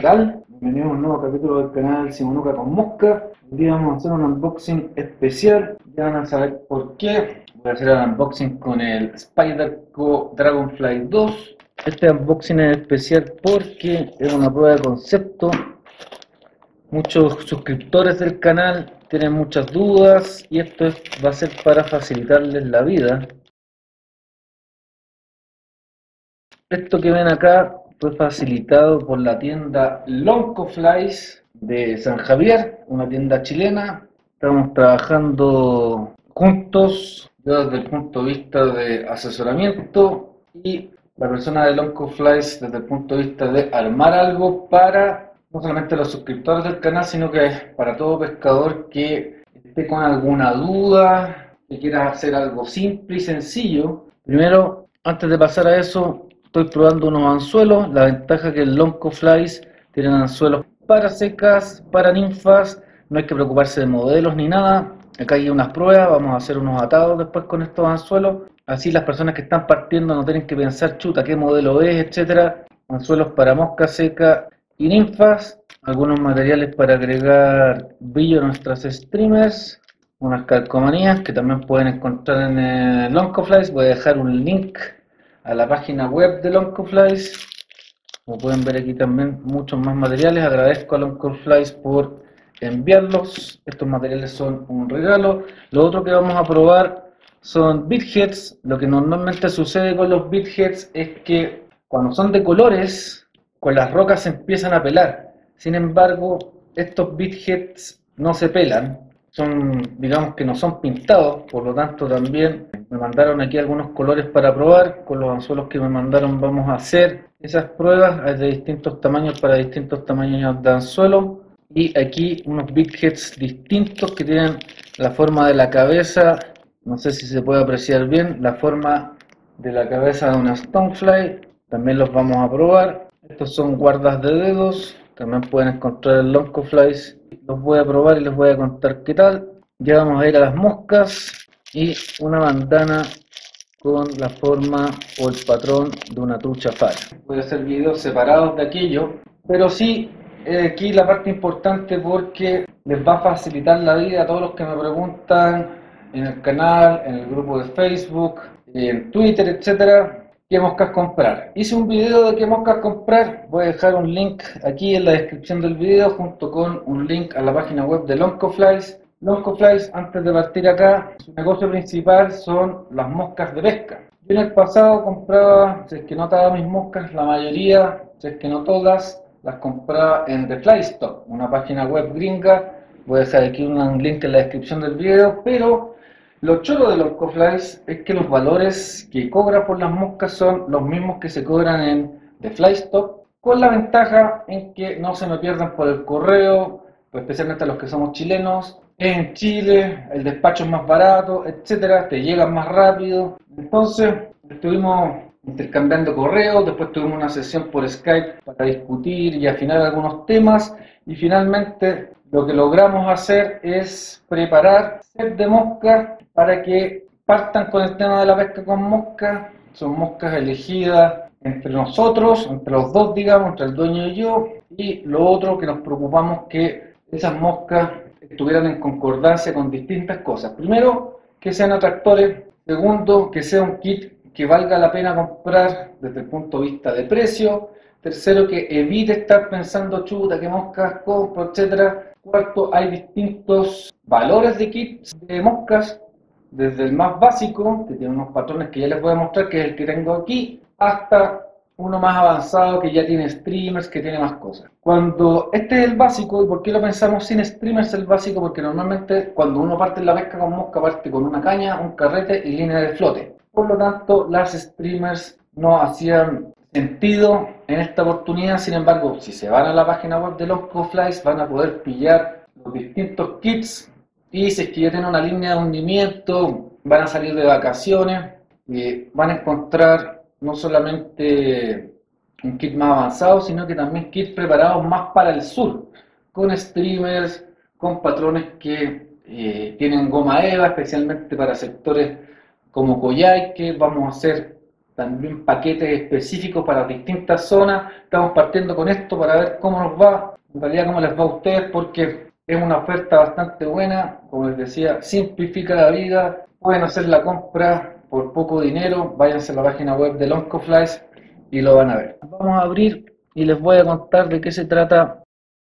tal? Bienvenidos a un nuevo capítulo del canal Simonuca con Mosca. Hoy día vamos a hacer un unboxing especial, ya van a saber por qué. Voy a hacer el unboxing con el Spyderco Dragonfly 2. Este unboxing es especial porque es una prueba de concepto. Muchos suscriptores del canal tienen muchas dudas y esto va a ser para facilitarles la vida. Esto que ven acá fue facilitado por la tienda Loncoflies de San Javier, una tienda chilena. Estamos trabajando juntos, yo desde el punto de vista de asesoramiento y la persona de Loncoflies desde el punto de vista de armar algo para no solamente los suscriptores del canal, sino que para todo pescador que esté con alguna duda, que quiera hacer algo simple y sencillo. Primero, antes de pasar a eso, estoy probando unos anzuelos. La ventaja es que el Loncoflies tienen anzuelos para secas, para ninfas. No hay que preocuparse de modelos ni nada. Acá hay unas pruebas, vamos a hacer unos atados después con estos anzuelos. Así las personas que están partiendo no tienen que pensar, chuta, qué modelo es, etcétera. Anzuelos para mosca seca y ninfas. Algunos materiales para agregar brillo a nuestras streamers. Unas calcomanías que también pueden encontrar en Loncoflies. Voy a dejar un link a la página web de Loncoflies. Como pueden ver aquí también muchos más materiales. Agradezco a Loncoflies por enviarlos. Estos materiales son un regalo. Lo otro que vamos a probar son bitheads. Lo que normalmente sucede con los bitheads es que cuando son de colores, con las rocas se empiezan a pelar. Sin embargo, estos bitheads no se pelan. Son, digamos que no son pintados, por lo tanto también me mandaron aquí algunos colores para probar. Con los anzuelos que me mandaron vamos a hacer esas pruebas. Hay de distintos tamaños para distintos tamaños de anzuelo. Y aquí unos bitheads distintos que tienen la forma de la cabeza, no sé si se puede apreciar bien, la forma de la cabeza de una stonefly. También los vamos a probar. Estos son guardas de dedos, también pueden encontrar en Loncoflies. Los voy a probar y les voy a contar qué tal. Ya vamos a ir a las moscas y una bandana con la forma o el patrón de una trucha fara. Voy a hacer videos separados de aquello, pero sí aquí la parte importante porque les va a facilitar la vida a todos los que me preguntan en el canal, en el grupo de Facebook, en Twitter, etcétera. ¿Qué moscas comprar? Hice un video de qué moscas comprar, voy a dejar un link aquí en la descripción del video junto con un link a la página web de Loncoflies. Loncoflies, antes de partir acá, su negocio principal son las moscas de pesca. Yo en el pasado compraba, si es que no todas mis moscas, la mayoría, si es que no todas, las compraba en The Fly Stock, una página web gringa. Voy a dejar aquí un link en la descripción del video, pero lo chulo de Loncoflies es que los valores que cobra por las moscas son los mismos que se cobran en The Fly Stock, con la ventaja en que no se me pierdan por el correo, pues especialmente los que somos chilenos. En Chile el despacho es más barato, etcétera, te llegan más rápido. Entonces estuvimos intercambiando correos, después tuvimos una sesión por Skype para discutir y afinar algunos temas y finalmente lo que logramos hacer es preparar set de moscas para que partan con el tema de la pesca con moscas. Son moscas elegidas entre nosotros, entre los dos, digamos, entre el dueño y yo, y lo otro que nos preocupamos que esas moscas estuvieran en concordancia con distintas cosas. Primero, que sean atractores. Segundo, que sea un kit que valga la pena comprar desde el punto de vista de precio. Tercero, que evite estar pensando, chuta, qué moscas compro, etcétera. Cuarto, hay distintos valores de kits de moscas, desde el más básico, que tiene unos patrones que ya les voy a mostrar, que es el que tengo aquí, hasta uno más avanzado que ya tiene streamers, que tiene más cosas. Cuando este es el básico, ¿y por qué lo pensamos sin streamers el básico? Porque normalmente cuando uno parte en la pesca con mosca, parte con una caña, un carrete y línea de flote. Por lo tanto, las streamers no hacían sentido en esta oportunidad. Sin embargo, si se van a la página web de Loncoflies, van a poder pillar los distintos kits. Y si es que ya tienen una línea de hundimiento, van a salir de vacaciones, van a encontrar no solamente un kit más avanzado, sino que también kits preparados más para el sur, con streamers, con patrones que tienen goma EVA, especialmente para sectores como Coyhaique. Vamos a hacer también paquetes específicos para distintas zonas. Estamos partiendo con esto para ver cómo nos va, en realidad cómo les va a ustedes, porque es una oferta bastante buena. Como les decía, simplifica la vida, pueden hacer la compra por poco dinero, váyanse a la página web de Loncoflies y lo van a ver. Vamos a abrir y les voy a contar de qué se trata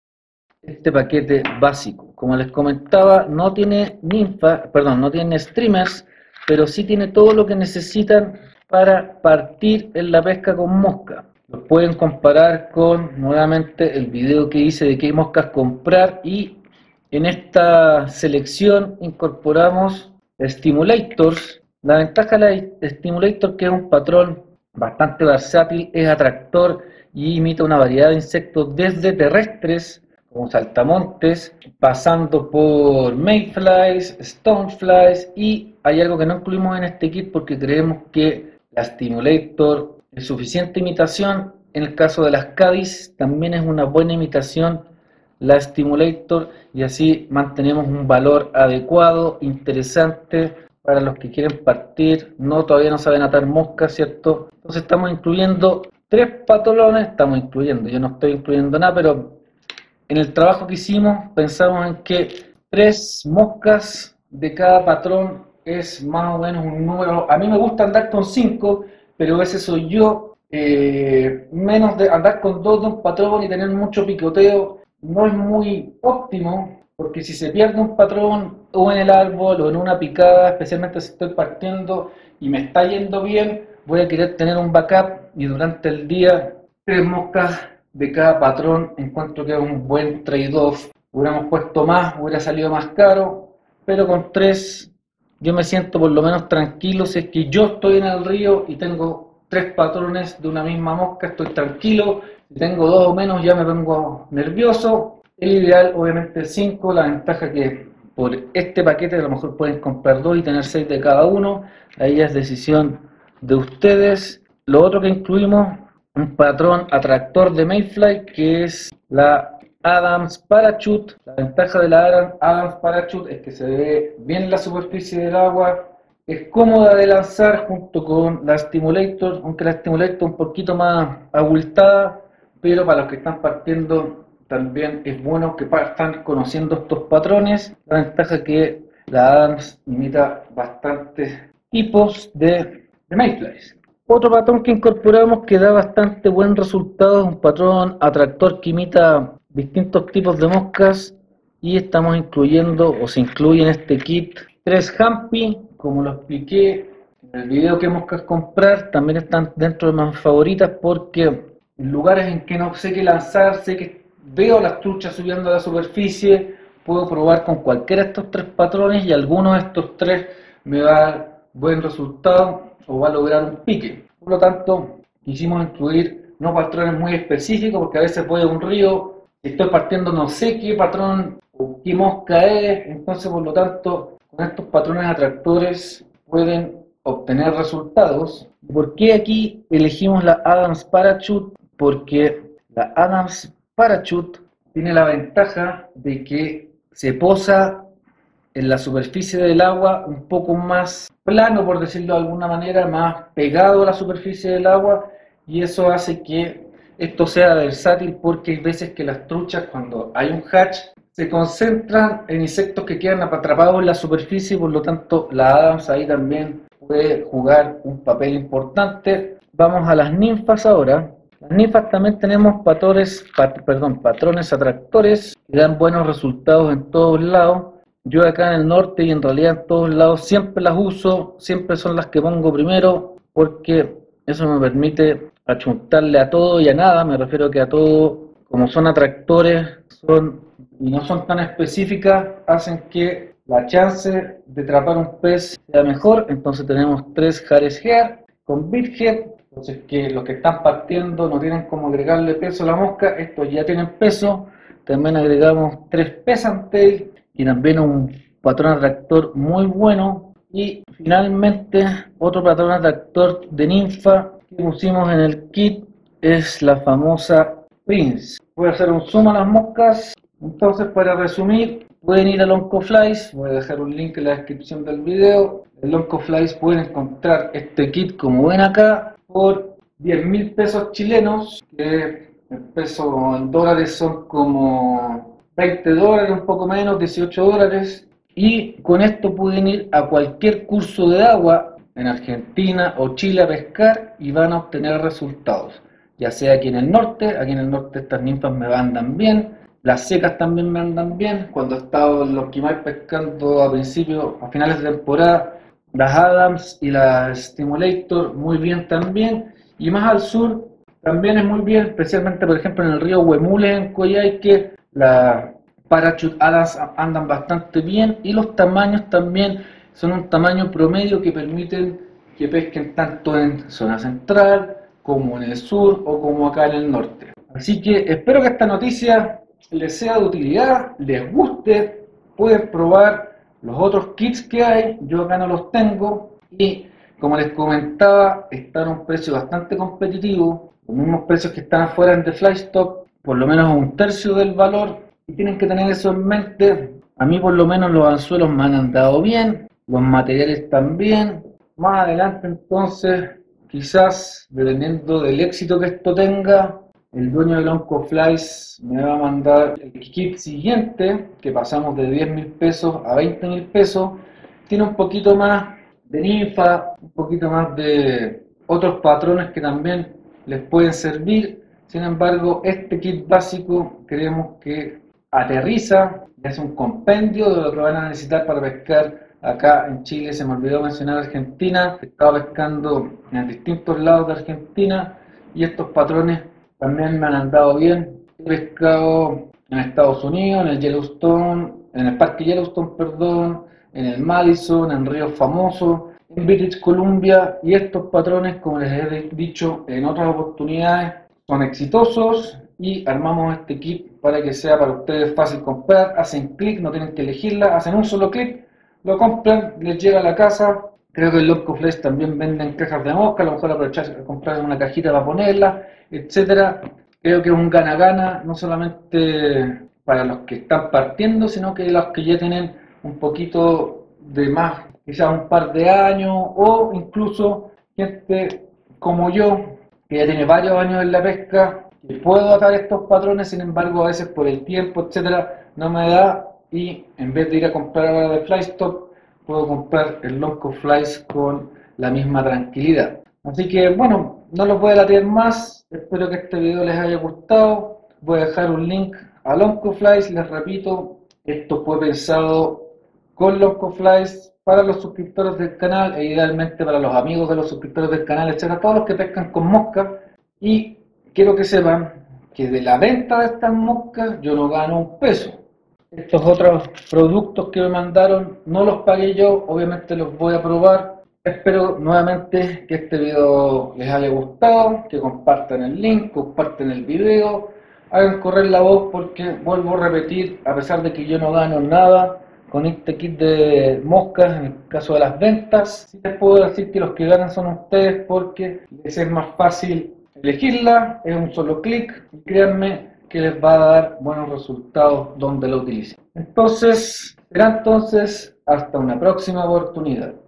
este paquete básico. Como les comentaba, no tiene ninfa, perdón, no tiene streamers, pero sí tiene todo lo que necesitan para partir en la pesca con mosca. Los pueden comparar con nuevamente el video que hice de qué moscas comprar, y en esta selección incorporamos stimulators. La ventaja de la stimulator, que es un patrón bastante versátil, es atractor y imita una variedad de insectos desde terrestres como saltamontes, pasando por mayflies, stoneflies, y hay algo que no incluimos en este kit porque creemos que la stimulator es suficiente imitación. En el caso de las Cádiz también es una buena imitación la stimulator, y así mantenemos un valor adecuado, interesante para los que quieren partir, todavía no saben atar moscas, ¿cierto? Entonces estamos incluyendo 3 patrones, yo no estoy incluyendo nada, pero en el trabajo que hicimos pensamos en que 3 moscas de cada patrón es más o menos un número. A mí me gusta andar con 5, pero ese soy yo. Menos de andar con 2 de un patrón y tener mucho picoteo no es muy óptimo, porque si se pierde un patrón o en el árbol o en una picada, especialmente si estoy partiendo y me está yendo bien, voy a querer tener un backup, y durante el día 3 moscas de cada patrón encuentro que es un buen trade-off. Hubiéramos puesto más, hubiera salido más caro, pero con 3 yo me siento por lo menos tranquilo. Si es que yo estoy en el río y tengo 3 patrones de una misma mosca, estoy tranquilo. Si tengo 2 o menos ya me pongo nervioso. El ideal obviamente es 5, la ventaja que por este paquete a lo mejor pueden comprar 2 y tener 6 de cada uno, ahí ya es decisión de ustedes. Lo otro que incluimos, un patrón atractor de mayfly, que es la Adams Parachute. La ventaja de la Adams Parachute es que se ve bien en la superficie del agua, es cómoda de lanzar junto con la Stimulator, aunque la Stimulator es un poquito más abultada, pero para los que están partiendo también es bueno que partan conociendo estos patrones. La ventaja es que la Adams imita bastantes tipos de mayflies. Otro patrón que incorporamos que da bastante buen resultado es un patrón atractor que imita distintos tipos de moscas, y estamos incluyendo, o se incluye en este kit, 3 Humpy, como lo expliqué en el video que moscas comprar. También están dentro de mis favoritas porque en lugares en que no sé qué lanzar, sé que veo las truchas subiendo a la superficie, puedo probar con cualquiera de estos 3 patrones y alguno de estos 3 me va a dar buen resultado o va a lograr un pique. Por lo tanto, quisimos incluir no patrones muy específicos, porque a veces voy a un río, si estoy partiendo no sé qué patrón o qué mosca es, entonces por lo tanto con estos patrones atractores pueden obtener resultados. ¿Por qué aquí elegimos la Adams Parachute? Porque la Adams Parachute tiene la ventaja de que se posa en la superficie del agua un poco más plano, por decirlo de alguna manera, más pegado a la superficie del agua, y eso hace que esto sea versátil, porque hay veces que las truchas, cuando hay un hatch, se concentran en insectos que quedan atrapados en la superficie, y por lo tanto la Adams ahí también puede jugar un papel importante. Vamos a las ninfas ahora. Las ninfas también tenemos patrones atractores que dan buenos resultados en todos lados. Yo acá en el norte y en realidad en todos lados siempre las uso, siempre son las que pongo primero, porque eso me permite achuntarle a todo y a nada. Me refiero que a todo, como son atractores y no son tan específicas, hacen que la chance de atrapar un pez sea mejor. Entonces tenemos 3 Hares Head con Big Head. Entonces que los que están partiendo no tienen como agregarle peso a la mosca, estos ya tienen peso. También agregamos 3 Peasant Tail y también un patrón atractor muy bueno. Y finalmente otro patrón atractor de ninfa que pusimos en el kit es la famosa Prince. Voy a hacer un zoom a las moscas. Entonces, para resumir, pueden ir al Oncoflies, voy a dejar un link en la descripción del video. En Oncoflies pueden encontrar este kit como ven acá por 10.000 pesos chilenos, que en pesos en dólares son como 20 dólares, un poco menos, 18 dólares. Y con esto pueden ir a cualquier curso de agua en Argentina o Chile a pescar y van a obtener resultados. Ya sea aquí en el norte estas ninfas me andan bien, las secas también me andan bien. Cuando he estado en los Quimay pescando a finales de temporada, las Adams y las Stimulator muy bien también. Y más al sur también es muy bien, especialmente por ejemplo en el río Huemule en Coyhaique, las Parachute Adams andan bastante bien y los tamaños también son un tamaño promedio que permiten que pesquen tanto en zona central como en el sur o como acá en el norte. Así que espero que esta noticia les sea de utilidad, les guste, pueden probar los otros kits que hay, yo acá no los tengo y como les comentaba están a un precio bastante competitivo, los mismos precios que están afuera en The Fly Stock, por lo menos un tercio del valor y tienen que tener eso en mente. A mí por lo menos los anzuelos me han andado bien, los materiales también. Más adelante entonces, quizás dependiendo del éxito que esto tenga, el dueño de Oncoflies me va a mandar el kit siguiente, que pasamos de 10.000 pesos a 20.000 pesos. Tiene un poquito más de ninfa, un poquito más de otros patrones que también les pueden servir. Sin embargo, este kit básico creemos que aterriza, es un compendio de lo que van a necesitar para pescar acá en Chile. Se me olvidó mencionar Argentina, he estado pescando en distintos lados de Argentina y estos patrones también me han andado bien. He pescado en Estados Unidos, en el Yellowstone, en el Parque Yellowstone, perdón, en el Madison, en ríos famosos, en British Columbia, y estos patrones, como les he dicho en otras oportunidades, son exitosos y armamos este kit para que sea para ustedes fácil comprar. Hacen clic, no tienen que elegirla, hacen un solo clic, lo compran, les llega a la casa. Creo que en Oncoflies también venden cajas de mosca, a lo mejor aprovechar comprar una cajita para ponerla, etcétera. Creo que es un gana-gana, no solamente para los que están partiendo, sino que los que ya tienen un poquito de más, quizás un par de años, o incluso gente como yo, que ya tiene varios años en la pesca, que puedo atar estos patrones, sin embargo a veces por el tiempo, etcétera, no me da, y en vez de ir a comprar ahora de Flystop, puedo comprar el Oncoflies con la misma tranquilidad. Así que bueno, no los voy a latir más, espero que este video les haya gustado. Voy a dejar un link al Oncoflies, les repito, esto fue pensado con Oncoflies para los suscriptores del canal e idealmente para los amigos de los suscriptores del canal, etcétera, todos los que pescan con mosca. Y quiero que sepan que de la venta de estas moscas yo no gano un peso. Estos otros productos que me mandaron no los pagué yo, obviamente los voy a probar. Espero nuevamente que este video les haya gustado, que compartan el link, compartan el video, hagan correr la voz porque vuelvo a repetir, a pesar de que yo no gano nada con este kit de moscas, en el caso de las ventas, sí les puedo decir que los que ganan son ustedes porque les es más fácil elegirla, es un solo clic y créanme que les va a dar buenos resultados donde lo utilicen. Entonces, será entonces hasta una próxima oportunidad.